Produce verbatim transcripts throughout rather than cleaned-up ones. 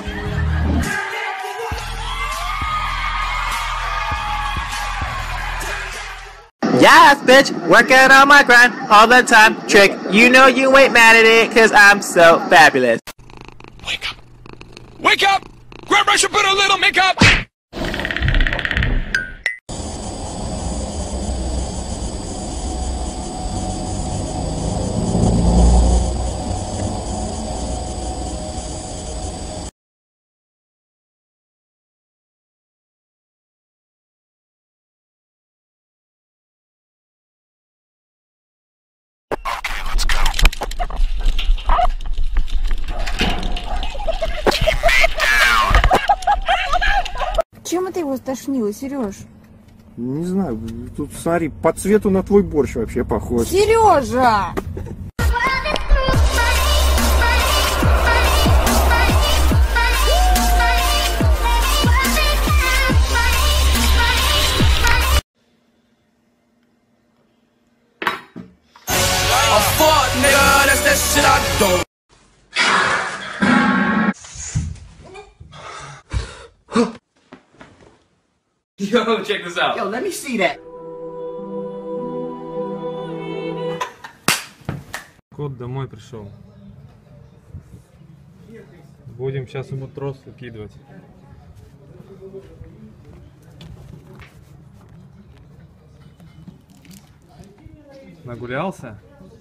Yes, bitch, working on my grind all the time. Trick, you know you ain't mad at it, cause I'm so fabulous. Wake up! Wake up! Grab brush and put a little makeup! Okay, let's go. Чем это его стошнило, Сереж? Не знаю, тут смотри, по цвету на твой борщ вообще похож. Сережа! Yo, check this out. Yo, let me see that. Кот домой пришел. Будем сейчас ему трос выкидывать. Нагулялся?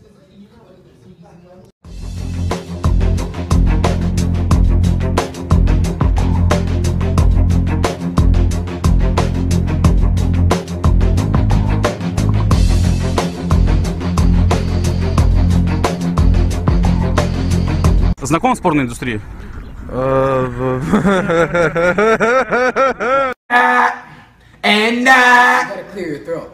Знаком с порной индустрией? And uh, Gotta clear your throat.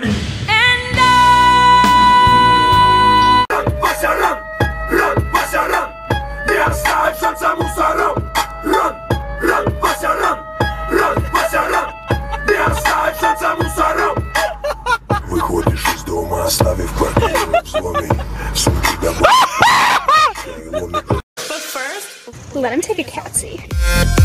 Выходишь из дома, оставив квартиру в взломе. Сумки домой. Let him take a cat seat.